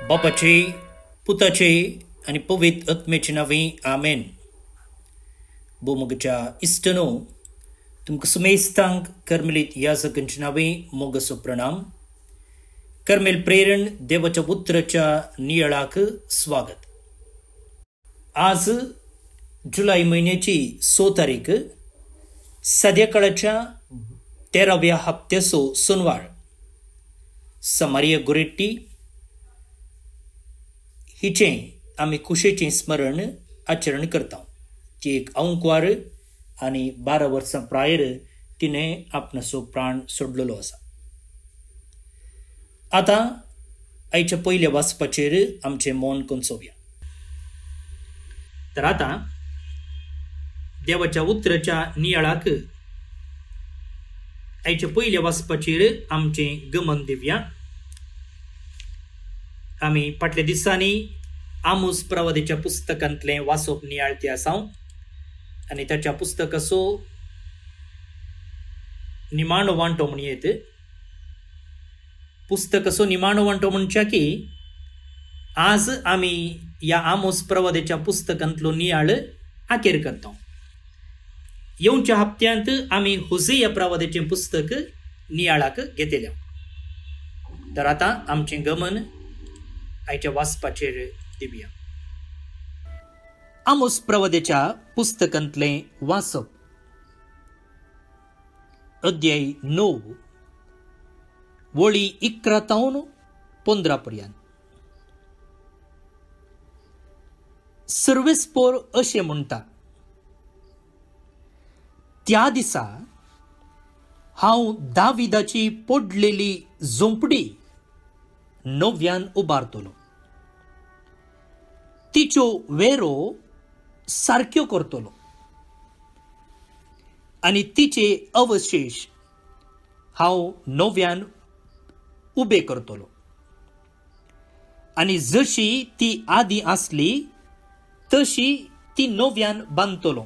बापाचे पुताचे आणि पवित्र आत्म्याचे नावे आमेन. बोमगच्या इष्टनो तुमकां सुमेस्तांक कर्मेलीत याजकांचे नावे मोगसो प्रणाम. कर्मेल प्रेरण देवाच्या पुत्राच्या नियाळाक स्वागत. आज जुलै महिन्याची 6 तारीख संध्याकाळच्या 13व्या हप्त्याचो सोनवार. समारिया गोरेट्टी हिचे आम्ही खुशेचे स्मरण आचरण करता. ती एक औंकवार आणि 12 वर्सां प्रायर तिने आपणाचो प्राण सोडलेलो आसा. आता आयच्या पयल्या वाचपाचेर आमचे मौन कोंचोवया. तर आता देवाच्या उतराच्या नियाळाक आयच्या पयल्या वाचपाचेर आमचे गमन दिवया. आमी फाटल्या दिसांनी आमोस प्रवादीच्या पुस्तकांतले वाचप नियाळते आसा आणि ताच्या पुस्तकाचो निमाणो वांटो म्हणयेत. पुस्तकाचो निमाणो वांटो म्हणच्या की आज आमी या आमोस प्रवादीच्या पुस्तकांतलो नियाळ आखेर करता. येवच्या हप्त्यांत आमी होसेया प्रवादीचे पुस्तक नियाळाक घेतलेल्या. तर आता आमचे गमन आयच्या वाचपाचेर दिवया. आमोस प्रवादीच्या पुस्तकांतले वाचप. अध्याय 9 वळी 11 तावन 15 पर्यंत. सर्वेस्पोर अशें म्हणटा, त्या दिसा हांव दाविदाची पडलेली झोंपडी नव्यान उबारतलो, तिच्यो वेरो सारक्यो करतलो आनी तिचे अवशेष हांव नव्यान उबे करतलो आनी जशी ती आदी आसली तशी ती नव्यान बांदतलो.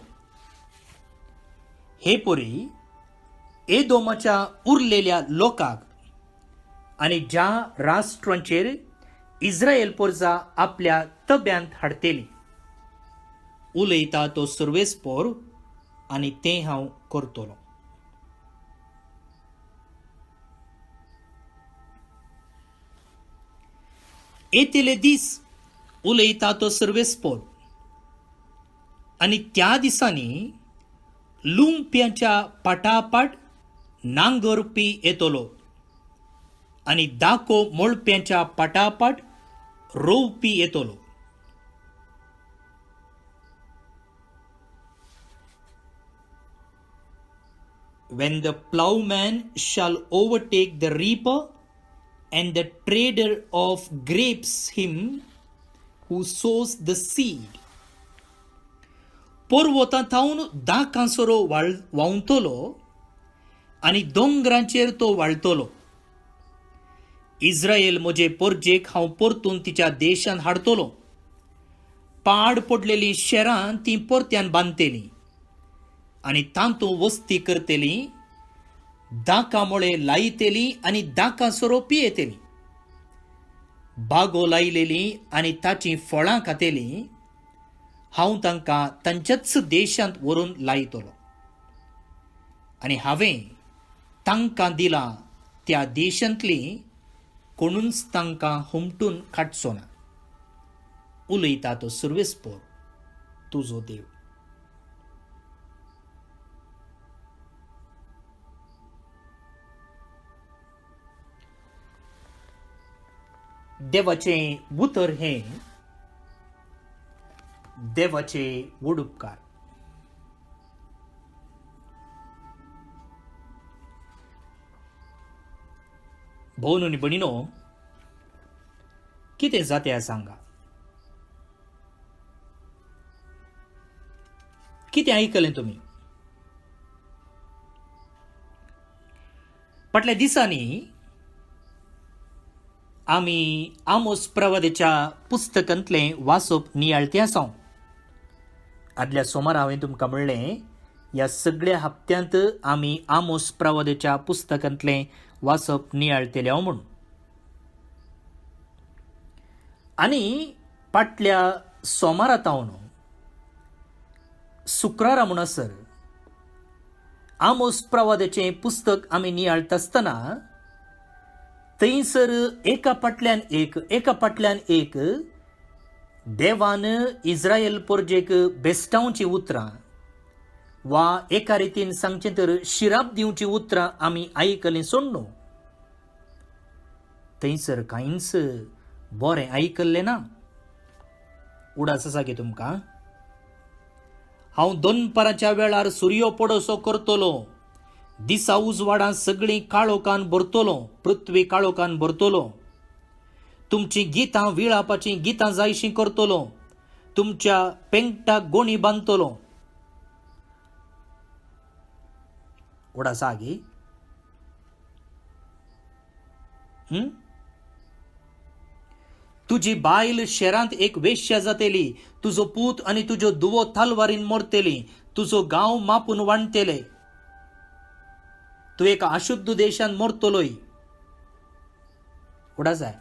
हे परी एदोमाच्या उरलेल्या लोकांक आनी ज्या राष्ट्रांचेर इस्रायल पोरजा आपल्या तब्यांत हाडतेली उलयता तो सर्वेस्पोर आनी तें हांव करतलो. येतेले दीस उलयता तो सर्वेस्पोर आनी त्या दिसांनी लुंप्यांच्या पाटापाट नांगरपी येतलो आनी दाको मोळप्यांच्या पाटापाट रोवपी येतलो. When the plowman shall overtake the reaper and the trader of grapes him who sows the seed. पोरवोता थावन दाकांसरो वावतलो आनी दोंगरांचेर तो वाळतलो. इस्रायल म्हजे पोरजेक हांव परतून तिच्या देशांत हाडतलो. पाड पडलेली शेरां ती परत्यान बांदतेली आनी तांतूं वस्ती करतेली. दाकां मोळे लायतेली आनी दाकां सोरो पियेतेली. बागो लायलेली आनी ताची फळां खातेली. हांव तांकां तांच्याच देशांत व्हरून लायतलो आनी हांवें तांकां दिलां त्या देशांतली कोणूच तांकां हुमटून काडचो ना. उलयता तो सर्वेस्पोर तुजो देव. देवाचे उतर हे देवाचे वडुपकार. भोवन आनी भणीनो, कितें जाता सांगा. कितें आयकलें तुमी? फाटल्या दिसांनी आमी आमोस प्रवादीच्या पुस्तकांतलें वाचप नियाळतें आसा. आदल्या सोमार हांवें तुमकां म्हणलें या सगळ्या हप्त्यांत आमी आमोस प्रवादीच्या पुस्तकांतलें वाचप नियाळतेलें म्हूण. आनी फाटल्या सोमारा तावन शुक्रारा म्हणसर आमोस प्रवादाचें पुस्तक आमी नियाळटा आसतना थंयसर एका फाटल्यान एक देवान इस्रायल पोरजेक बेस्टावची उतरां वा एका रितीन सांगचें तर शिराप दिवची उतरां आमी आयकलें सोड न्हू. थंयसर कांयच बरें आयकल्लें ना. उडास आसा गे तुमकां. हांव दोनपराच्या वेळार सुर्यो पडसो करतलो, दिसा उजवाडां सगळीं काळोखान भरतलो, पृथ्वी काळोखान भरतलो. तुमचीं गितां विळापाचीं गितां जायशीं करतलो, तुमच्या पेंगटाक गोणी बांदतलो. उडास आगी. तुजी बायल शेरांत एक वेश्या जातेली, तुजो पूत आनी तुजो दुवो तलवारीन मरतेली, तुजो गांव मापून वांडतेले. तू एका अशुद्ध देशान मरतलोय. उडास जाय.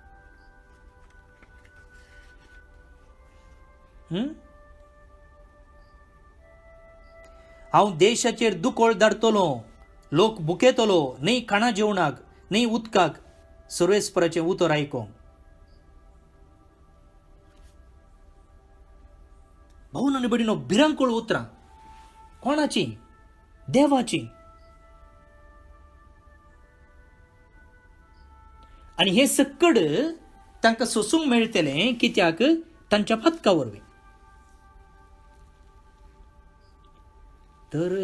हांव देशाचेर दुकोळ धाडतलो, लोक भुकेतलो, न्ही खाणा जेवणाक न्ही उदकाक. सर्वेस्पराचें उतर आयकोंक. भाऊन आनी भयणीनो, भिरांकूळ उतरां. कोणाची? देवाची. आनी हे सकड तांकां सोसूंक मेळटलें, कित्याक तांच्या पथका वरवीं. तर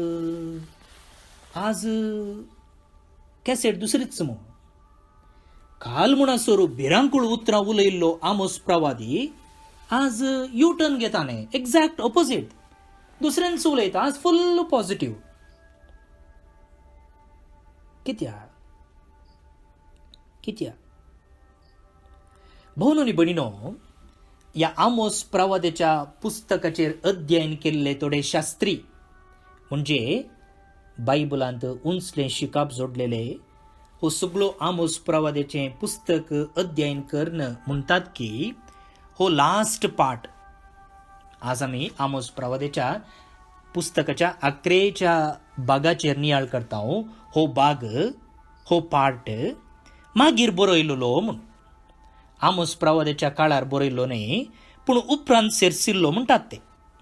आज कॅसेट दुसरीच मो. काल म्हणसर भिरांकूळ उतरां उलयल्लो आमोस प्रवादी आज यू टर्न घेताले. Exact opposite. दुसऱ्यांच उलयता. आज फुल्ल पॉझिटिव्ह. कित्याक? भाऊन आनी भयणीनो, ह्या आमोस प्रवादाच्या पुस्तकाचेर अध्ययन केल्ले थोडे शास्त्री म्हणजे बायबलांत उंचलें शिकाप जोडलेले हो सगळो आमोस प्रवादाचें पुस्तक अध्ययन करन म्हणटात की हो लास्ट पार्ट. आज आमी आमोस प्रवादाच्या पुस्तकाच्या 11च्या भागाचेर नियाळ करता. हो भाग, हो पार्ट मागीर बरयल्लो म्हूण. आमोस प्रवादाच्या काळार बरयल्लो न्ही, पूण उपरांत सेरसिल्लो म्हणटात ते.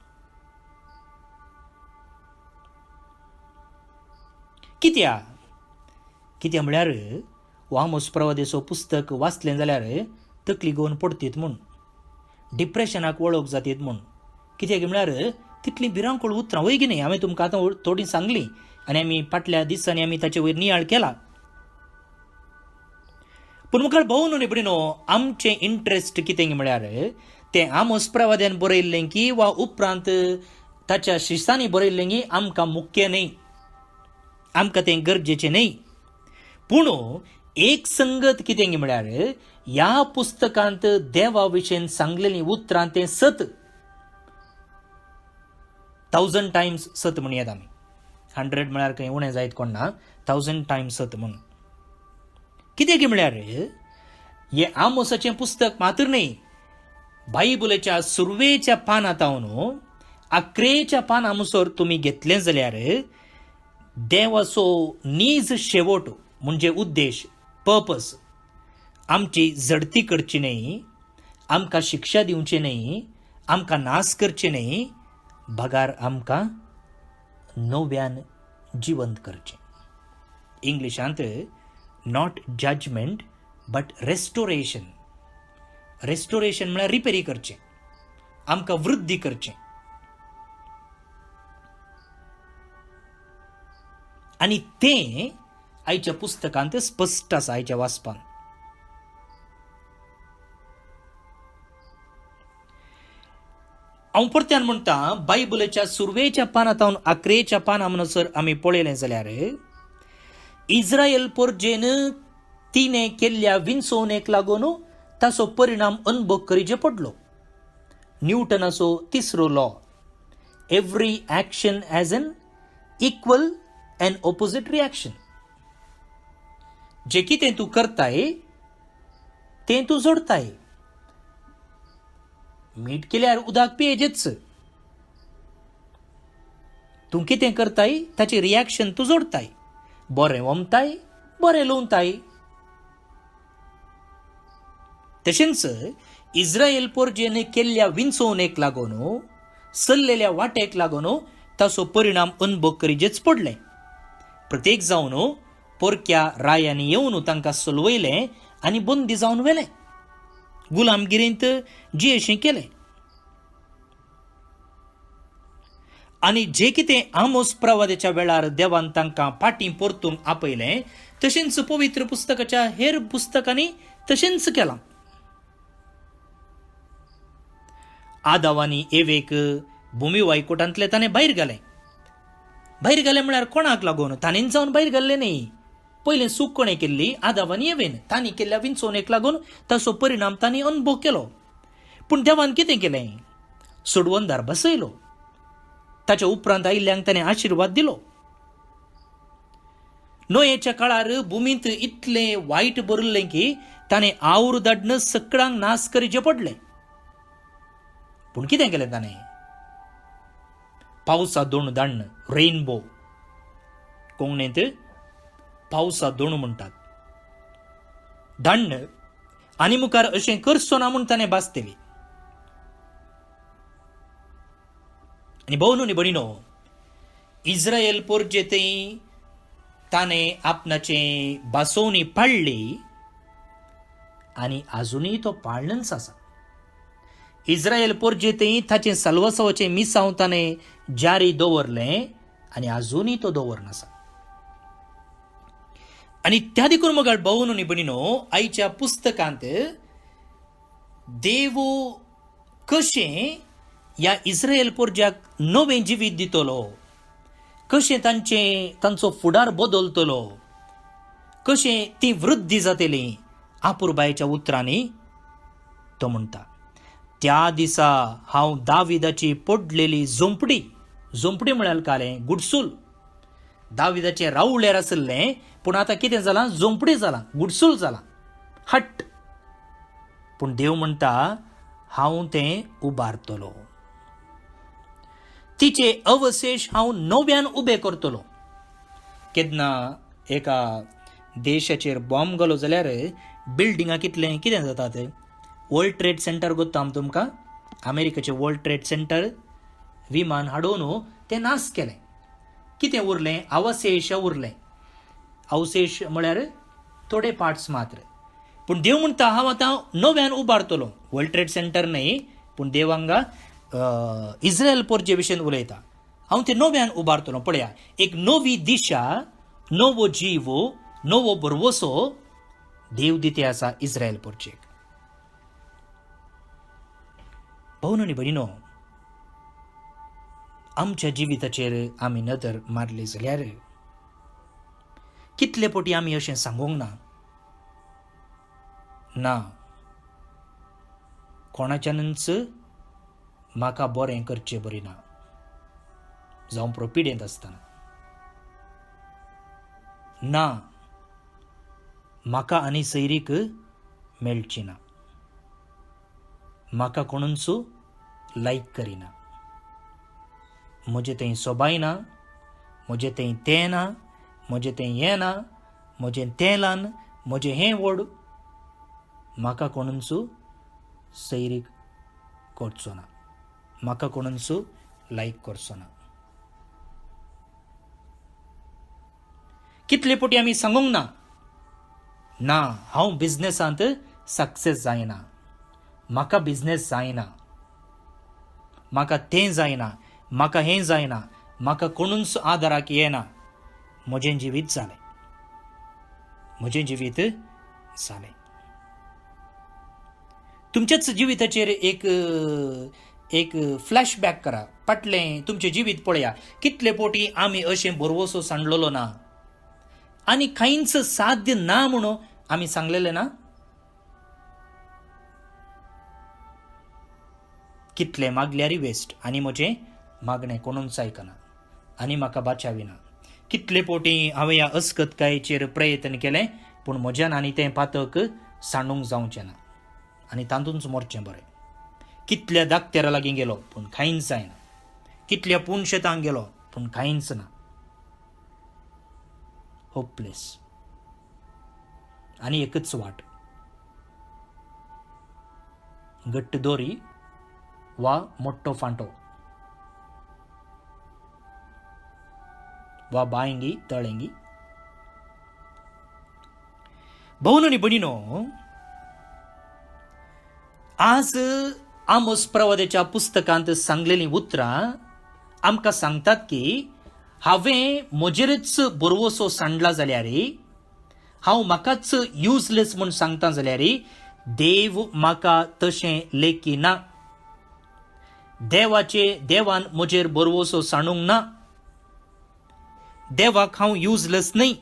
कित्याक म्हळ्यार हो आमोस प्रवादाचो पुस्तक वाचलें जाल्यार तकली घेवन पडतीत म्हूण, डिप्रेशनाक वळख जातीत म्हूण. कित्याक म्हळ्यार तितली भिरांकूळ उतरां वय की न्ही. हांवें तुमकां आतां थोडीं सांगलीं आनी आमी फाटल्या दिसांनी आमी ताचे वयर नियाळ केला. पूण मुखार भाऊन आनी भयणीनो, आमचें इंट्रस्ट कितें म्हळ्यार तें आमोस प्रवाद्यान बरयल्लें की वा उपरांत ताच्या शिश्यांनी बरयल्लें की आमकां मुख्य न्ही, आमकां तें गरजेचें न्ही. पूण एक संगत कितें म्हळ्यार ह्या पुस्तकांत देवा विशयेन सांगलेलीं उतरां तें सत. 1000 टायम्स सत म्हणयात आमी. 100 म्हळ्यार खंय उणें जायत कोणना. 1000 टायम्स सत म्हूण. कितें म्हळ्यार हे आमोसाचें पुस्तक मात्र न्ही, बायबलाच्या सुरवेच्या पानांतावन 11च्या पानां मुसोर तुमी घेतलें जाल्यार देवाचो नीज शेवट म्हणजे उद्देश, पर्पस, आमची झडती करची न्ही, आमकां शिक्षा दिवची न्ही, आमकां नाश करचे न्ही, भागार आमकां नव्यान जिवंत करचें. इंग्लिशांत not judgement but restoration. Restoration म्हळ्यार रिपेरी करचें, आमकां वृद्धी करचें. आनी तें आयच्या पुस्तकांत स्पश्ट आसा. आयच्या वाचपान हांव परत्यान म्हणटा, बायबलाच्या सुरवेच्या पानांतावन 11च्या पानां म्हणसर आमी पळयलें जाल्यार इस्रायल पोरजेन तिणें केल्ल्या विंचोवणेक लागून ताचो परिणाम अनुभव करिचो पडलो. न्यूटनाचो 3रो law, every action has an equal an opposite reaction. जे कितें तूं करताय तें तूं जोडताय. मीठ केल्यार उदक पियेजेच. तूं कितें करताय ताचे रिॲक्शन तूं जोडताय. बरें वमताय, बरें लोवताय. तशेंच इस्रायल पोरजेन केल्ल्या विंचोवणेक लागून, सल्लेल्या वाटेक लागून ताचो परिणाम अनुभव करीचेच पडले. प्रत्येक जावन पोरक्या रायांनी येवन तांकां सलवयलें आनी बंदी जावन व्हेलें. गुलामगिरींत जियेशें केलें. आनी जे कितें आमोस प्रवाद्याच्या वेळार देवान तांकां फाटीं परतूंक आपयलें, तशेंच पवित्र पुस्तकाच्या हेर पुस्तकांनी तशेंच केलां. आदावानी एवेक भुमी वायकोटांतले ताणें भायर घालें. भायर घालें म्हळ्यार कोणाक लागून? ताणें जावन भायर घाल्लें न्ही. पयलें सूख कोणें केल्ली? आदावानी एवेन. तांणी केल्ल्या विंचोवणेक लागून ताचो परिणाम तांणी अनुभव केलो. पूण देवान कितें केलें? सोडवून दार बसयलो. ताच्या उपरांत आयिल्ल्यांक ताणें आशिर्वाद दिलो. नोयेच्या काळार भुमींत इतलें वायट बरयल्लें की ताणें आवूर धाडन सगळ्यांक नाश करचें पडलें. पूण कितें केलें ताणें? पावसा दोण धाडन, रेनबो. कोंकणींत पावसा दोण म्हणटात. धाडन आनी मुखार अशें करचो ना म्हूण ताणें भास दिली. आनी भोवनो न्ही भणिनो, इस्रायल पोरजेतय ताणें आपणाचें बासोवणी पाळ्ळी आनी आजुनूय तो पाळनच आसा. इस्रायल पोरजेतय ताचें साल्वासावाचें मिसांव ताणें जारी दवरलें आनी आजुनूय तो दवरनासा. आनी त्या देखून मग भोवनो न्ही भणिनो, आयच्या पुस्तकांत देव कशें ह्या इस्रायल पोरज्याक नवें जिवीत दितलो, कशें तांचो फुडार बदलतलो, कशें ती वृद्धी जातली, आपुरबायेच्या उतरांनी तो म्हणटा, त्या दिसा हांव दाविदाची पडलेली झोंपडी म्हळ्यार कालें गुडसूल. दाविदाचें रावळेर आसलें, पूण आतां कितें जालां? झोंपडी जालां, गुडसूल जालां, हट्ट. पूण देव म्हणटा हांव तें उबारतलो. तिचे अवशेश हांव नव्यान उबे करतलो. केन्ना एका देशाचेर बॉम्ब घालो जाल्यार बिल्डिंगा कितें जातात? वर्ल्ड ट्रेड सेंटर गोत्ता तुमकां? अमेरिकेचें वर्ल्ड ट्रेड सेंटर विमान हाडून तें नाश केलें. कितें उरलें? अवशेश उरलें. अवशेश म्हळ्यार थोडे पार्ट्स मात्र. पूण देव म्हणटा हांव आतां नव्यान उबारतलो. वर्ल्ड ट्रेड सेंटर न्ही, पूण देव हांगा इस्रायल पोरजे विशयीन उलयता. हांव तें नव्यान उबारतलो. पळया, एक नवी दिशा, नवो जीव, नवो भरवोसो देव दिते आसा इस्रायल पोरजेक. भोवनो न्ही भणिनो, आमच्या जिविताचेर आमी नदर मारली जाल्यार कितले पोटी आमी अशें सांगूंक ना कोणाच्यानच म्हाका बरें करचें बरी ना, जावं प्रोपिडेंत आसतना ना, म्हाका आनी सैरीक मेळची ना, म्हाका कोणूच लायक करिना, म्हजें तें सोबाय ना, म्हजें तें तें ना, म्हजें तें हें ना, म्हजें तें ल्हान, म्हजें हें व्हड, म्हाका कोणूच सैरीक करचो ना, म्हाका कोणूच लायक करचो ना. कितले पोटी आमी सांगूंक ना हांव बिझनेसांत सक्सेस जायना, म्हाका बिझनेस जायना, म्हाका तें जायना, म्हाका हें जायना, म्हाका कोणूच आदाराक येना, म्हजें जिवीत जालें, म्हजें जिवीत जालें. तुमच्याच जिविताचेर एक फ्लॅशबॅक करा. फाटलें तुमचें जिवीत पळया. कितले पोटी आमी अशें बरवसो सांडलेलो ना आनी कांयच साध्य ना म्हणून आमी सांगलेलें ना. कितले मागल्यारय वेस्ट आनी म्हजें मागणें कोणूच आयकना आनी म्हाका बाचाविना. कितले पोटी हांवें ह्या अस्कतकायेचेर प्रयत्न केले, पूण म्हज्यान आनी तें पातक सांडूंक जावचें ना आनी तातूंच मरचें बरें. कितल्या धाकट्यारा लागीं गेलो पूण कांयच जायना, कितल्या पुणशेतांक गेलो पूण कांयच ना. होपलेस. आनी एकच वाट, घट्ट दोरी वा मोठो फांटो वा बायंगी तळेंगी. भाऊनो आनी भयणीनो, आज आमोस प्रवाद्याच्या पुस्तकांत सांगलेली उतरां आमकां सांगतात की हांवें म्हजेरच बरवसो सांडला जाल्यार, हांव म्हाकाच युजलेस म्हूण सांगता जाल्यार देव म्हाका तशें लेखिना. देवान म्हजेर बरवसो सांडूंक ना. देवाक हांव युजलेस न्ही.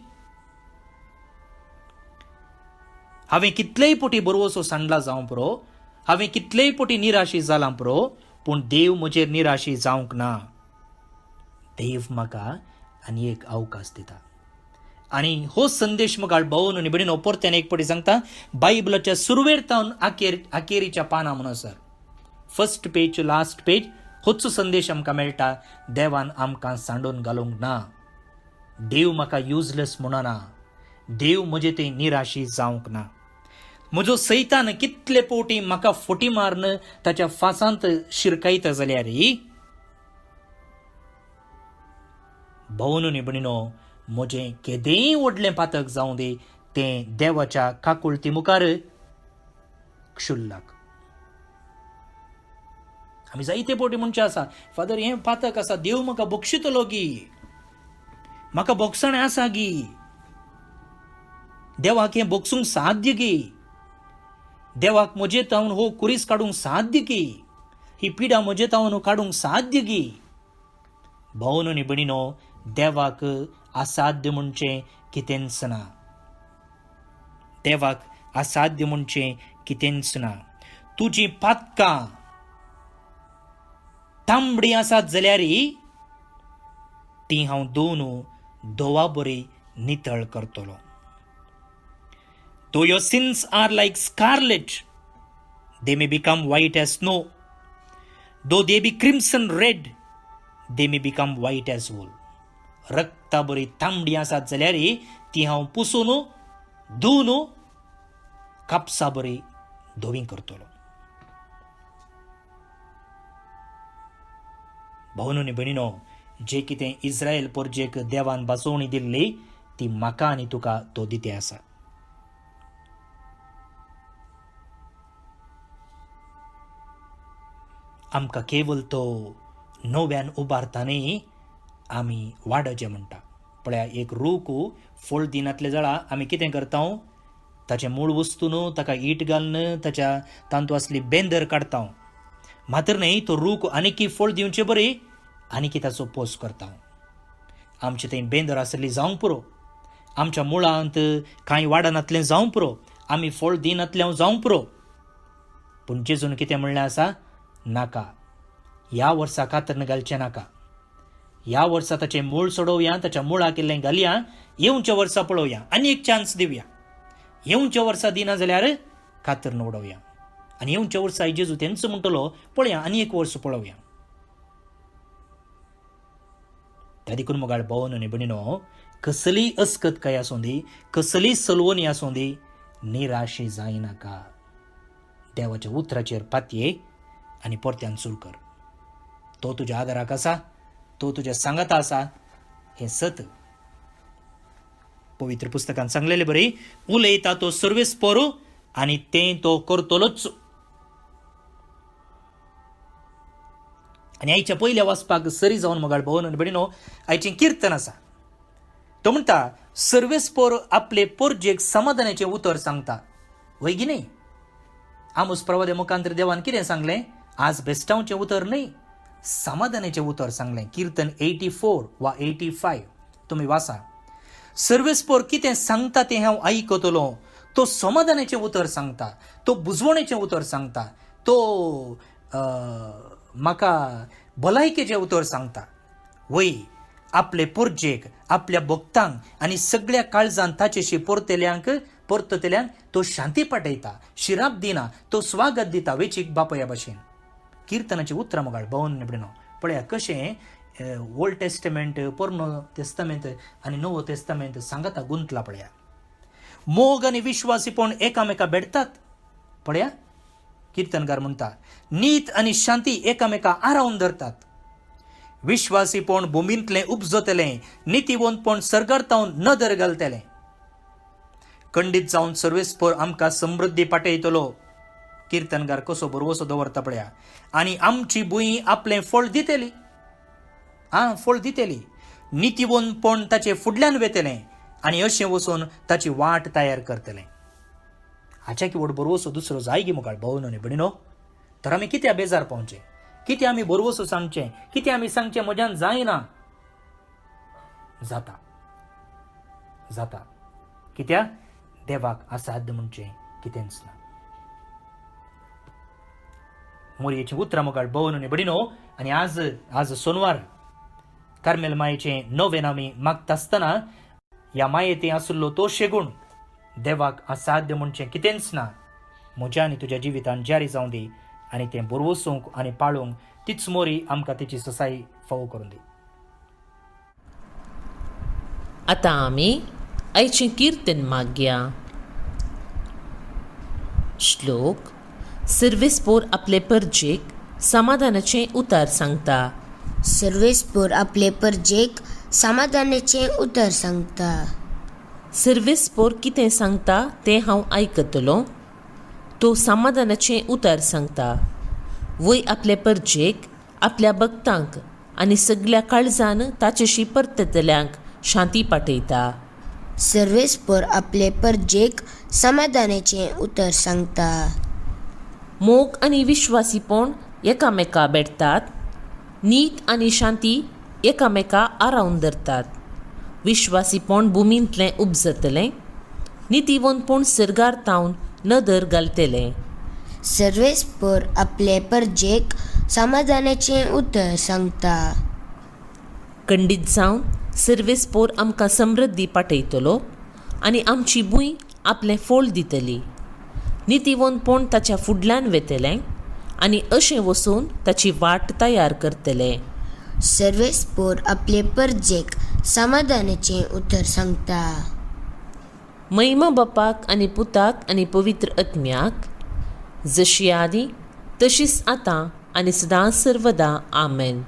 हांवें कितलेय पोटी बरवसो सांडला जावं पुरो, हांवें कितलेय पोटी निराशी जालां पुरो, पूण देव म्हजेर निराशी जावंक ना. देव म्हाका आनी एक अवकाश दिता. आनी हो संदेश म्हाका भाऊन आनी भयणीनो परत्यान एक पाटी सांगता, बायबलाच्या सुरवेर तावन अखेरीच्या पानां म्हणसर, first page to last page, होच संदेश आमकां मेळटा. देवान आमकां सांडून घालूंक ना. देव म्हाका युजलेस म्हणना. देव म्हजे ते निराशी जावंक ना. म्हजो सैतान कितले पोटी म्हाका फोटी मारन ताच्या फासांत शिरकायता जाल्यार, भाऊन आनी भयणीनो, म्हजें केदेंय व्हडलें पातक जावं दी, तें देवाच्या काकुळती मुखार क्षुल्लक. आमी जायते पोटी म्हणचे आसा, फादर हें पातक आसा, देव म्हाका बक्षितलो गी, म्हाका बोगसाणें आसा गी, देवाक हें बोगसूंक साध्य गी, देवाक म्हजे तावन हो कुरीस काडूंक साध्य गी, ही पिडा म्हजे तावन काडूंक साध्य गी. भाऊन आनी भयणीनो, देवाक असाध्य म्हणचें कितेंच ना. देवाक असाध्य म्हणचें कितेंच ना. तुजी पातकां तांबडी आसात जाल्यार ती हांव धोवा बरी नितळ करतलो. Though your sins are like scarlet, they may become white as snow. Though they be crimson red, they may become white as wool. रक्ता बरी तांबडी आसात जाल्यार ती हांव पुसून धुवन कापसा बरी धोवी करतलो. भाऊनो आनी भयणीनो, जे कितें इस्रायल परजेक देवान बासोवणी दिल्ली ती म्हाका आनी तुका तो दिते आसा. आमकां केवल तो नव्यान उबारतानी आमी वाडचे म्हणटा. पळया, एक रूख फळ दिनातले जळा आमी कितें करता, ताचे मूळ वस्तून ताका ईट घालन ताच्या तांतू आसली बेंदर काडटा. मात्र न्ही, तो रूख आनीकी फळ दिवचे बरी आनीकी ताचो पोस करता. आमचे थंय बेंदर आसली जावंक पुरो, आमच्या मुळांत कांय वाडनातलें जावं पुरो, आमी फळ दिनातलें जावं पुरो, पूण जेजून कितें म्हणलें आसा, नाका, ह्या वर्सा कातरन घालचें नाका. ह्या वर्सा ताचें मूळ सोडोवया, ताच्या मुळाक केल्लें घालया, येवच्या वर्सा पळोवया, आनी एक चान्स दिवया. येवच्या वर्सा दिना जाल्यार कातरन उडोवया, आनी येवच्या वर्सा जेजू तेंच म्हणटलो, पळया आनी एक वर्स पळोवया. त्या देखून मोगाळ भाऊन आनी भयणीनो, कसली अस्कतकाय आसूं दी, कसली सलवणी आसूं दी, निराशी जायनाका. देवाच्या उतराचेर पातये आनी परत्यान सुरू कर. तो तुज्या आदाराक आसा, तो तुज्या सांगाता आसा, हें सत. पवित्र पुस्तकांत सांगलेलें बरी, उलयता तो सर्वेस्पर आनी तें तो करतलोच. आनी आयच्या पयल्या वाचपाक सरी जावन मोगाळ भाऊन आनी भयणीनो, आयचें किर्तन आसा. तो म्हणटा, सर्वेस्पर आपले परजेक समाधानाचें उतर सांगता. वैगी न्ही, आमोस प्रवादे मुखांतर देवान कितें सांगलें, आज बेस्टांवचें उतर न्ही, समाधानाचें उतर सांगलें. किर्तन 84 वा 85 तुमी वाचा. सर्वेस्पर कितें सांगता तें हांव आयकतलो. तो समाधानाचें उतर सांगता, तो बुजवणेचें उतर सांगता, तो म्हाका भलायकेचें उतर सांगता. वय आपले परजेक, आपल्या भक्तांक आनी सगळ्या काळजांत ताचेशी परततेल्यांक तो शांती पाठयता, शिराप दिना, तो स्वागत दिता वेचीक बापया भाशेन. किर्तनाची उतरां मोगाळ भोवन निबडिनो पळया कशें ओल्ड टेस्टमेंट पोरनो तेस्तामेंत आनी नवो तेस्तामेंत सांगाता गुंतला पळया. मोग आनी विश्वासीपण एकामेका बेडतात पळया. किर्तनकार म्हणटा नीत आनी शांती एकामेका आरावन धरतात. विश्वासीपण भुमींतलें उपजतलें, नितीवंतपण सर्गार्तावन नदर घालतलें. खंडीत जावन सर्वेस्पर आमकां समृद्धी पाठयतलो. किर्तनकार कसो बरोवसो दवरता पळया. आनी आमची भुंय आपलें फळ दितली. फळ दितली. नितीवंतपण ताचे फुडल्यान वेतलें आनी अशें वचून ताची वाट तयार करतलें. हाच्या की व्हड बरोवसो दुसरो जाय गी मुखार भोवनो न्ही भयणीनो. तर आमी कित्या बेजार पावचें, कित्या आमी बरोवसो सांगचें, कित्या आमी सांगचें म्हज्यान जायना. जाता जाता कित्या देवाक असाध्य म्हणचें कितेंच ना. मोरयेचीं उतरां मुखार भोवनो न्ही भयणीनो. आनी आज सोनवार कार्मेल मायेचें नवें आमी मागता आसतना ह्या मायेंत आसलो तो शेगूण देवाक असाध्य म्हणचें कितेंच ना म्हज्या आनी तुज्या जिवितांत जारी जावं दी. आनी तें बरोवसूंक आनी पाळूंक तीच मोरी आमकां तेची ससाई फावो करून दी. आतां आमी आयचें कीर्तन मागया. श्लोक. सर्वेस्पोर आपले परजेक समाधानाचें उतार सांगता. सर्वेस्पोर आपले परजेक समाधानाचें उतर सांगता. सर्वेस्पोर कितें सांगता तें हांव आयकतलों. तो समाधानाचें उतर सांगता. वय आपले परजेक आपल्या भक्तांक आनी सगळ्या काळजान ताचेशी परततल्यांक शांती पाठयता. सर्वेस्पोर आपले परजेक समाधानाचें उतर सांगता. मोग आनी विश्वासीपण एकामेका बेडतात. नीत आनी शांती एकामेका आरावन धरतात. विश्वासीपण भुमींतलें उपजतलें, नितीवंतपण सर्गार्तावन नदर घालतलें. सर्वेस्पोर आपले परजेक समाधानाचें उतर सांगता. खंडीत जावन सर्वेस्पोर आमकां समृद्धी पाठयतलो आनी आमची भुंय आपलें फळ दितली. नितीवंतपण ताच्या फुडल्यान वेतलें आनी अशें वचून ताची वाट तयार करतलें. सर्वेस्पोर आपले परजेक समाधानाचें उतर सांगता. महिमा बापाक आनी पुताक आनी पवित्र आत्म्याक जशी आदी तशीच आतां आनी सदां सर्वदा आमेन.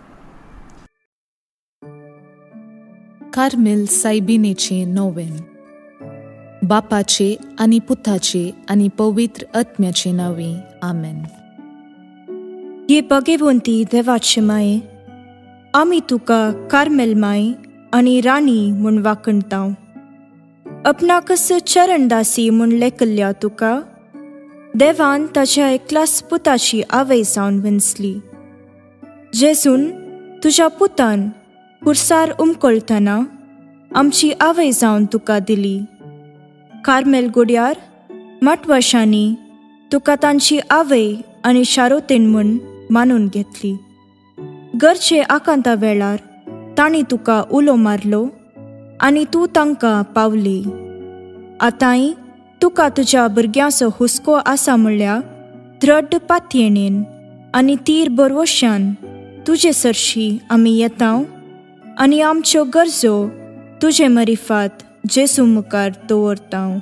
कार्मेल सायबिनेचें नोवेन. बापाचे आनी पुताचे आनी पवित्र आत्म्याचे नांवे आमेन. ये भगवंती देवाचे माये, आमी तुका कार्मेल माय आनी राणी म्हूण वाखणटाव. आपणाकच चरणदासी म्हूण लेखल्या तुका देवान ताच्या एकल्याच पुताची आवय जावन विंचली. जेजून तुज्या पुतान खुर्सार उमकळटना आमची आवय जावन तुका दिली. कार्मेल गुड्यार माटवाशांनी तुका तांची आवय आनी शारोतेन म्हूण मानून घेतली. गरजे आकांता वेळार तांणी तुका उलो मारलो आनी तूं तांकां पावली. आतांय तुका तुज्या भुरग्यांचो हुस्को आसा म्हणल्यार दृढ पातयेणेन आनी तीर बरवश्यान तुजे सरशी आमी येतांव आनी आमच्यो गरजो तुजे मरिफात जेजू मुखार दवरतांव.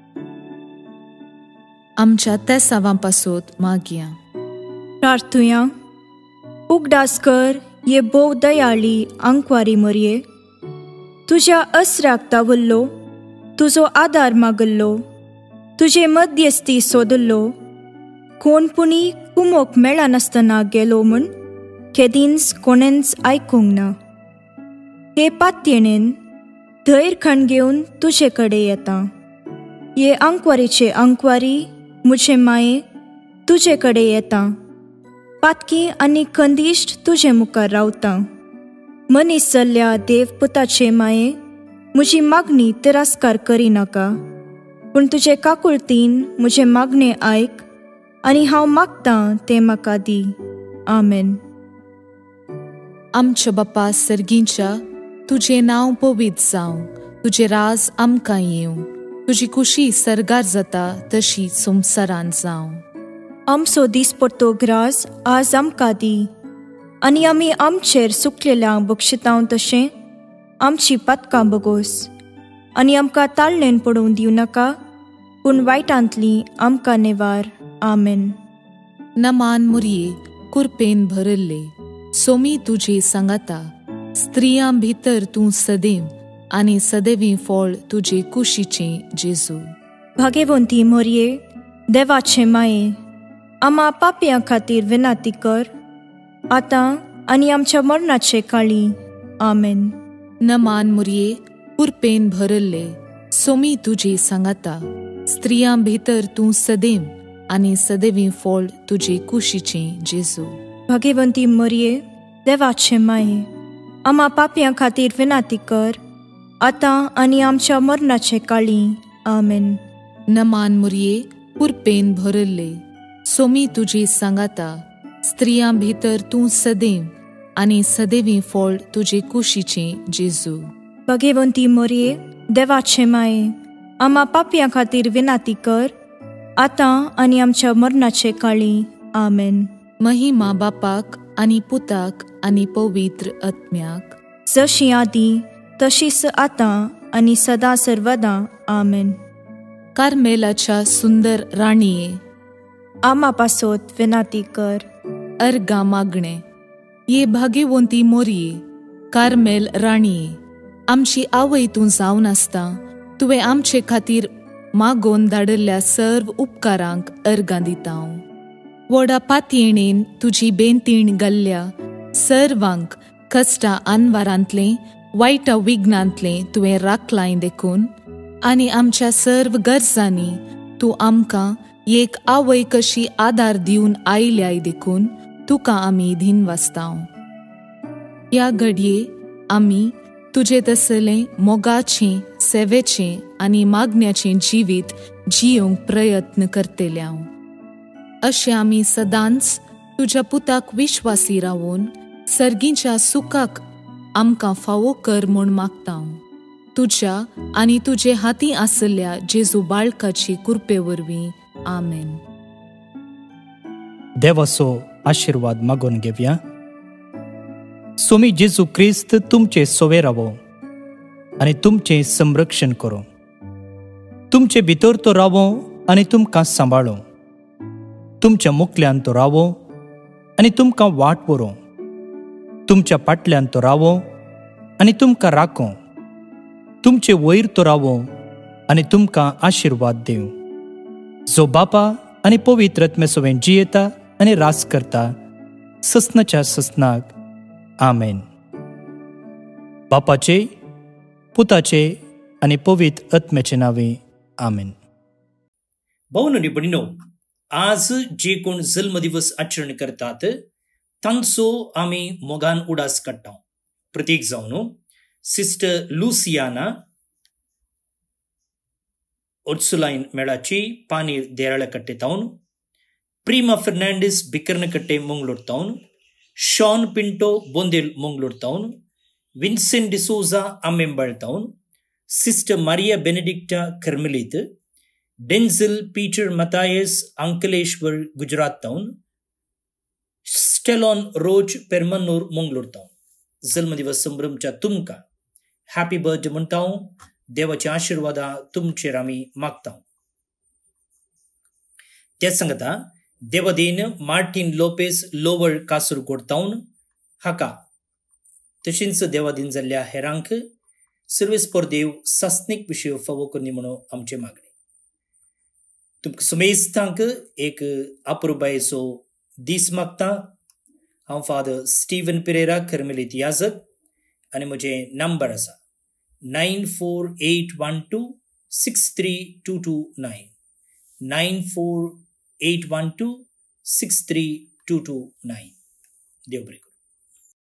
आमच्या त्या सावां पासोत मागया. प्रार्थुया. उगडास कर ये बोव दयाळी आंकवारी मरये. तुज्या अस्राक तावल्लो, तुजो आदार मागल्लो, तुजे मध्यस्थी सोदल्लो, कोण पुणी कुमोक मेळनासतना गेलो म्हूण केदींच कोणेंच आयकूंक ना. हे पातयेणेन धैर्य खण घेवन तुजे कडेन येता. ये आंकवारीचे आंकवारी म्हजे माये तुजे कडेन येता. पातकी आनी खंदिश्ट तुजे मुखार रावता. मनीस जाल्ल्या देवपुताचे माये म्हजी मागणी तिरस्कार करिनाका, पूण तुजे काकुळतीन म्हजे मागणें आयक आनी हांव मागतां तें म्हाका दी. आमेन. आमच्या बापा सर्गींच्या तुजें नांव पवित्र जावं. तुजें राज आमकां येवं. तुजी कुशी सर्गार जाता तशी संवसारांत जावं. आमचो दिसपट्टो ग्रास आज आमकां दी, आनी आमी आमचेर सुकलेल्यांक बक्षितांव तशें आमची पातकां बगोस, आनी आमकां ताळणेन पडोवन दिवं नाका, पूण वायटांतली आमकां नेवार. आमेन. नमान मुरये कुरपेन भरल्ले, सोमी तुजे सांगाता, स्त्रियां भितर तूं सदैव, आनी सदैवी फळ तुजे कुशीचें जेजू. भाग्यवंती मोरये, देवाचे माये, आम्हा पापयां खातीर विनाती कर, आतां आनी आमच्या मरणाचे काळी. आमेन. नमान मुरये कुरपेन भरल्ले, सोमी तुजे सांगाता, स्त्रियां भितर तूं सदैव, आनी सदैवी फळ तुजे कुशीचें जेजू. भाग्यवंती मोरये, देवाचे माये, आम्हा पापयां खातीर विनाती कर, आतां आनी आमच्या मरणाचे काळी. आमेन. नमान मुरये कुरपेन भरल्ले, सोमी तुजे सांगाता, स्त्रियां भितर तूं सदैव, आनी सदैवी फळ तुजे कुशीचें जेजू. भाग्यवंती मोरये, देवाचे माये, आम्हा पापयां खातीर विनाती कर, आतां आनी आमच्या मरणाचे काळी. आमेन. महिमा बापाक आनी पुताक आनी पवित्र आत्म्याक, जशी आदी तशीच आतां आनी सदां सर्वदां. आमेन. कार्मेलाच्या सुंदर राणीये, आम्हा पासोत विनाती कर. अर्गा मागणे. ये भाग्यवंती मोरये, कार्मेल राणीये, आमची आवय तूं जावन आसता, तुवें आमचे खातीर मागोवन धाडल्या सर्व उपकारांक अर्गां दितां. व्हडा पातयेणेन तुजी बेंतीण घाल्ल्या सर्वांक कश्टां आनवारांतलें वायटा विघ्नांतलें तुवें राखलां देखून, आनी आमच्या सर्व गरजांनी तूं आमकां एक आवय कशी आदार दिवन आयल्याय देखून तुका आमी दिनवासतांव. ह्या घडये आमी तुजे तसलें मोगाचें, सेवेचें आनी मागण्याचें जिवीत जियोंक प्रयत्न करतल्यांव. अशें आमी सदांच तुज्या पुताक विश्वासी रावून सर्गीच्या सुखाक आमकां फावो कर म्हूण मागतां. तुज्या आनी तुजे हातीं आसल्या जेजू बाळकाची कृपे वरवीं. आमेन. देवाचो आशिर्वाद मागून घेवया. सोमी जेजू क्रिस्त तुमचे सोवे रावो आनी तुमचें संरक्षण करूं. तुमचे भितर तो रावो आनी तुमकां सांबाळो. तुमच्या मुखल्यान तो रावो आनी तुमकां वाट व्हरो. तुमच्या फाटल्यान तो रावो आनी तुमकां राखो. तुमचे वयर तो रावो आनी तुमकां आशिर्वाद दिवं. जो बापा आनी पवित्र आत्मे सोबें जियेता आनी रास करता ससनाच्या ससनाक. आमेन. बापाचे, पुताचे आनी पवित्र आत्म्याचे नावे. आमेन. भाऊ आनी भयणीनो, आज जे कोण जल्म दिवस आचरण करतात तांचो आमी मोगान उडास काडटा. प्रतीक जावन सिस्टर लुसियाना ओर्सुलाइन मेळाची पानीर देराळकट्टे तावन, प्रीमा फर्नांडीस बिकर्नकट्टे मंगळूर तावन, शॉन पिंटो बोंदेल मंगळूर तावन, विन्सेंट डिसोजा आमेंबाळ तावन, सिस्टर मारिया बेनेडिक्टा कर्मेलीत, डेन्झल पीटर मतायस अंकलेश्वर गुजरात तावन, स्टेलॉन रोज पेरमन्नूर मंगळूर तावन जल्मदिवस संभ्रमच्या तुमकां हॅपी बर्थडे म्हणटा. देवाची आशिर्वादा तुमचेर आमी मागता. त्या सांगता देवादीन मार्टीन लोपेस लोवळ कासरगोड तावन हाका तशींच देवादीन जाल्ल्या हेरांक सर्वेस्पर देव सासनीक विशय फावो करनी म्हणून आमचे मागणी. तुमकां सुमेस्तांक एक अपुरबायेचो दीस मागता. हांव फादर स्टीवन पिरेरा कर्मेलीत याजक आनी म्हजें नंबर आसा 9481263229 9481263229. देव बरें करूं.